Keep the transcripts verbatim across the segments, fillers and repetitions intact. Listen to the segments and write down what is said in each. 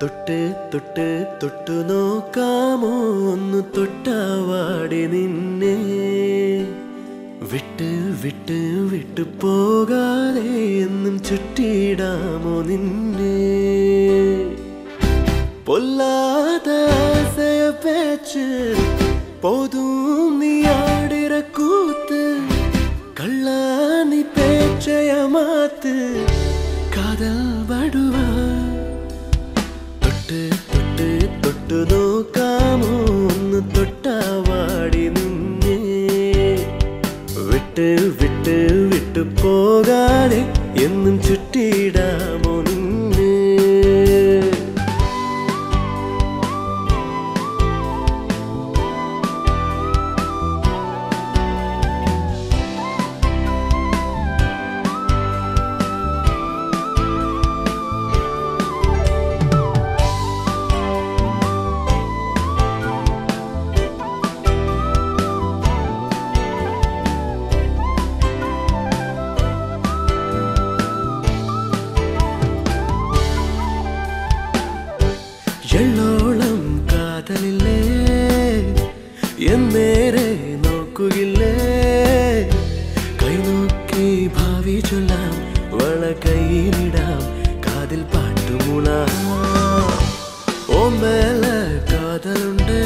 തൊട്ട് തൊട്ട് തൊട്ടു നോക്കാമോ ഒന്ന് തൊട്ടാവാടി നിന്നെ വിട്ട് വിട്ട് വിട്ടു പോകാതെ എന്നും ചുറ്റിയിടാമോ നിന്നെ പൊല്ലാത ആസയ പേച്ച് പോതും നീ ആടിര കൂത്ത് കള്ളാനി പേച്ചയ മാത്ത് കാതൽ വടുവാ തൊട്ട് തൊട്ട് തൊട്ടു നോക്കാമോ ഒന്ന് തൊട്ടാവാടി നിന്നെ വിട്ട് വിട്ട് വിട്ടു പോകാതെ എന്നും ചുറ്റിയിടാമോ നിന്നെ എള്ളോളം കാതലില്ലേ എന്നേരെ നോക്കുകയില്ലേ കൈനോക്കി ഭാവി ചൊല്ലാം വള കൈയിലിടാം കാതിൽ പാട്ടുമുളാം ഓമേല കാതലുണ്ട്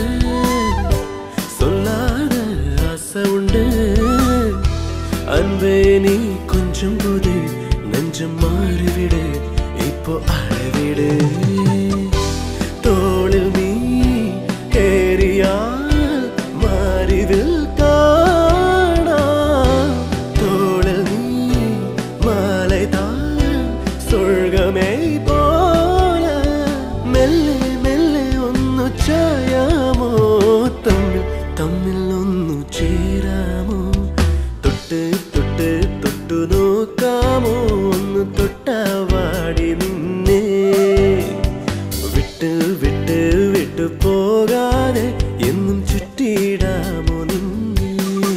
சொல்லாத ஆசை உண்டு அன்பே நீ கொஞ்சம் போது நெஞ்சம் மாறிவிடு இப்போ அழவிடு തോളിൽ നീ കേറിയാൽ മാറിവിൽ കാണാം തോളിൽ നീ മാലൈതാൽ സ്വർഗമേ പോലെ മെല്ലെ മെല്ലെ ഒന്നു ചായാമോ തമ്മിൽ തമ്മിൽ ഒന്നു ചേരാമോ തൊട്ട് തൊട്ട് തൊട്ടു നോക്കാമോ ഒന്ന് തൊട്ടാവാടി നിന്നെ വിട്ട് വിട്ട് വിട്ടു പോകാതെ എന്നും ചുറ്റിയിടാമോ നിന്നെ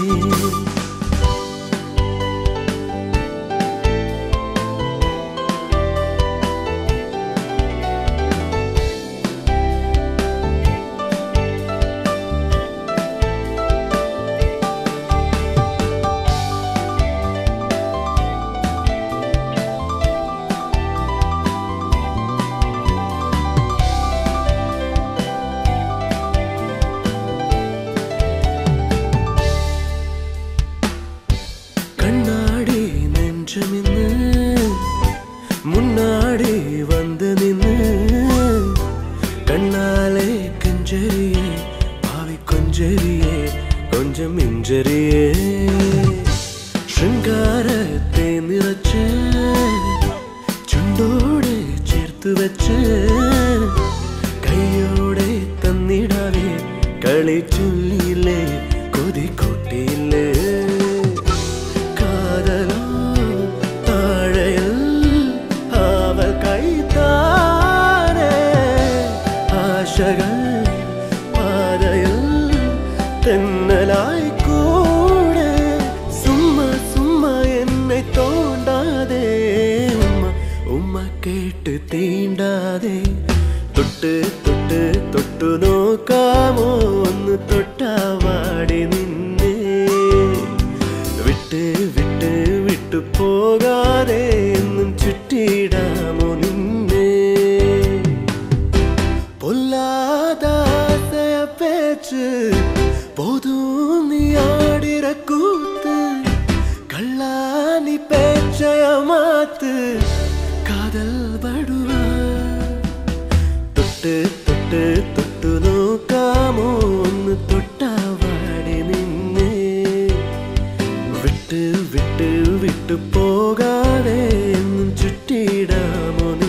முன்னாடி வந்து நின்று கண்ணாலே கஞ்சரியே பாவி கொஞ்சரியே கொஞ்சம் இஞ்சரியே ശൃംഗാരത്തെ നിറച്ച് ചുണ്ടോടെ ചേർത്ത് വെച്ച് കൈയോടെ തന്നിടാവേ കളി ചൊല്ലിയില്ലേ കൊതി കൂട്ടിയില്ലേ പാതയിൽ തെന്നലായി കൂടെ സുമ്മ സുമ്മ എന്നെ തോണ്ടാതെ ഉമ്മ ഉമ്മ കേട്ട് തീണ്ടാതെ തൊട്ട് തൊട്ട് തൊട്ടു നോക്കാമോ ഒന്ന് തൊട്ടാവാടി നിന്നെ വിട്ട് വിട്ട് വിട്ടു പോകാതെ എന്നും ചുറ്റിയിടാമോ നിന്നെ പൊല്ലാത ആസയ പേച്ച് പോതും നീ ആടിര കൂത്ത് കള്ളാനി പേച്ചയ മാത്ത് കാതൽ വടുവാ തൊട്ട് തൊട്ട് തൊട്ടു നോക്കാമോ ഒന്ന് തൊട്ടാവാടി നിന്നെ വിട്ട് വിട്ട് വിട്ടു പോകാതെ എന്നും ചുറ്റിയിടാമോ